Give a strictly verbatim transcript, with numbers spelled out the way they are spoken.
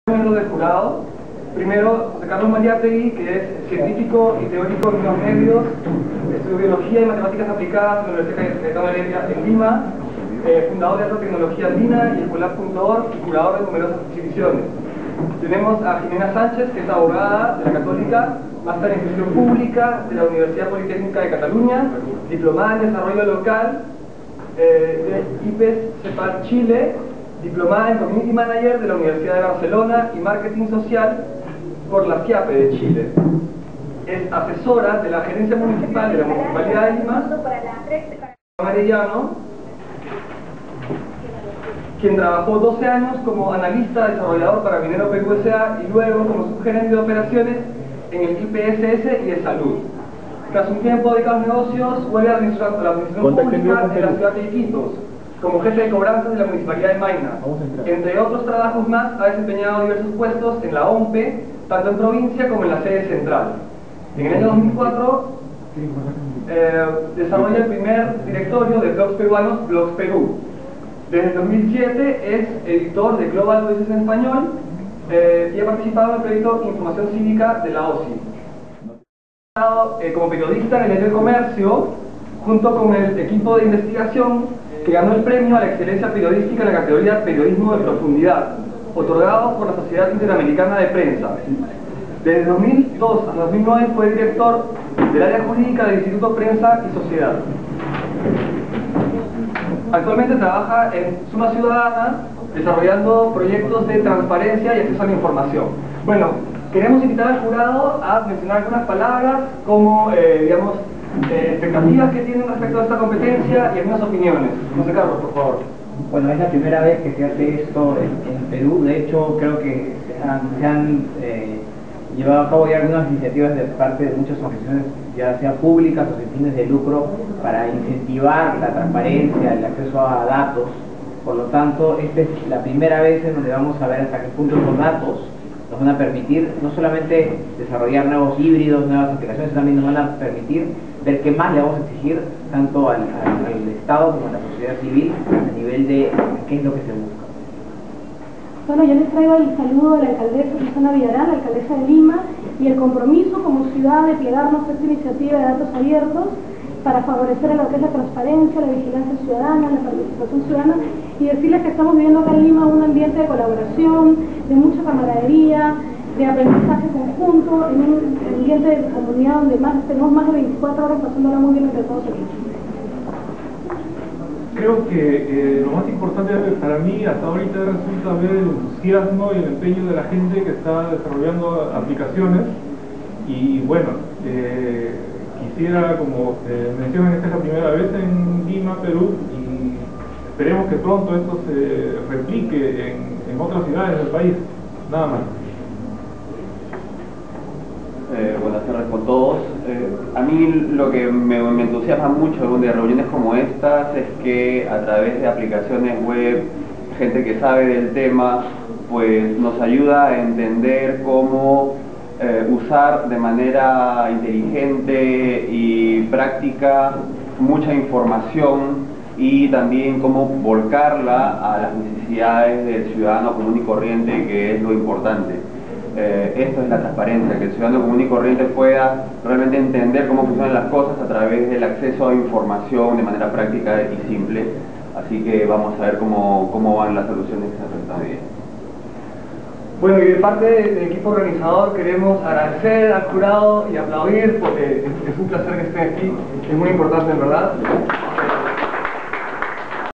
Miembros del jurado. Primero, José Carlos Mariátegui, que es científico y teórico en los medios, estudió biología y matemáticas aplicadas en la Universidad Cayetano Heredia en Lima, eh, fundador de Alta Tecnología Andina y Escolar punto org y curador de numerosas exhibiciones. Tenemos a Jimena Sánchez, que es abogada de la Católica, máster en gestión pública de la Universidad Politécnica de Cataluña, diplomada en desarrollo local eh, de I P E S CEPAL Chile, diplomada en Community Manager de la Universidad de Barcelona y Marketing Social por la CIAPE de Chile. Es asesora de la Gerencia Municipal de la Municipalidad de Lima, Arellano, quien trabajó doce años como analista desarrollador para Minero Perú S A y luego como subgerente de operaciones en el I P S S y de salud. Tras un tiempo dedicado a los negocios, vuelve a la administración, la administración pública de la ciudad de Iquitos, como jefe de cobranzas de la Municipalidad de Mayna. Entre otros trabajos más, ha desempeñado diversos puestos en la O M P E, tanto en provincia como en la sede central. En el año dos mil cuatro eh, desarrolla el primer directorio de blogs peruanos, Blogs Perú. Desde el dos mil siete es editor de Global Voices en español eh, y ha participado en el proyecto Información Cívica de la O S I. Ha trabajado eh, como periodista en el diario El Comercio, junto con el equipo de investigación que ganó el premio a la excelencia periodística en la categoría Periodismo de Profundidad, otorgado por la Sociedad Interamericana de Prensa. Desde dos mil dos a dos mil nueve fue director del área jurídica del Instituto Prensa y Sociedad. Actualmente trabaja en Suma Ciudadana, desarrollando proyectos de transparencia y acceso a la información. Bueno, queremos invitar al jurado a mencionar algunas palabras como, eh, digamos, Eh, expectativas que tienen respecto a esta competencia y algunas opiniones. José Carlos, por favor. Bueno, es la primera vez que se hace esto en, en Perú. De hecho, creo que se han, se han eh, llevado a cabo ya algunas iniciativas de parte de muchas organizaciones, ya sea públicas o sin fines de lucro, para incentivar la transparencia, el acceso a datos. Por lo tanto, esta es la primera vez en donde vamos a ver hasta qué punto los datos nos van a permitir no solamente desarrollar nuevos híbridos, nuevas aplicaciones, también nos van a permitir ver qué más le vamos a exigir tanto al, al, al Estado como a la sociedad civil a nivel de qué es lo que se busca. Bueno, yo les traigo el saludo de la alcaldesa Susana Villarán, la alcaldesa de Lima, y el compromiso como ciudad de plegarnos a esta iniciativa de datos abiertos para favorecer lo que es la transparencia, la vigilancia ciudadana, la participación ciudadana, y decirles que estamos viviendo acá en Lima un ambiente de colaboración, de mucha camaradería, de aprendizaje conjunto, en un ambiente de comunidad donde más, tenemos más de veinticuatro horas pasándola muy bien entre todos aquí. Creo que eh, lo más importante para mí hasta ahorita resulta ver el entusiasmo y el empeño de la gente que está desarrollando aplicaciones y bueno, eh, quisiera, como eh, mencionan, esta es la primera vez en Lima, Perú, y esperemos que pronto esto se replique en, en otras ciudades del país, nada más. Eh, buenas tardes con todos. Eh, a mí lo que me, me entusiasma mucho de reuniones como estas es que a través de aplicaciones web, gente que sabe del tema, pues nos ayuda a entender cómo eh, usar de manera inteligente y práctica mucha información y también cómo volcarla a las necesidades del ciudadano común y corriente, que es lo importante. Eh, esto es la transparencia, que el ciudadano común y corriente pueda realmente entender cómo funcionan las cosas a través del acceso a información de manera práctica y simple. Así que vamos a ver cómo, cómo van las soluciones que se presentan hoy. Bueno, y de parte del equipo organizador queremos agradecer al jurado y aplaudir porque es, es un placer que estén aquí, es muy importante en verdad.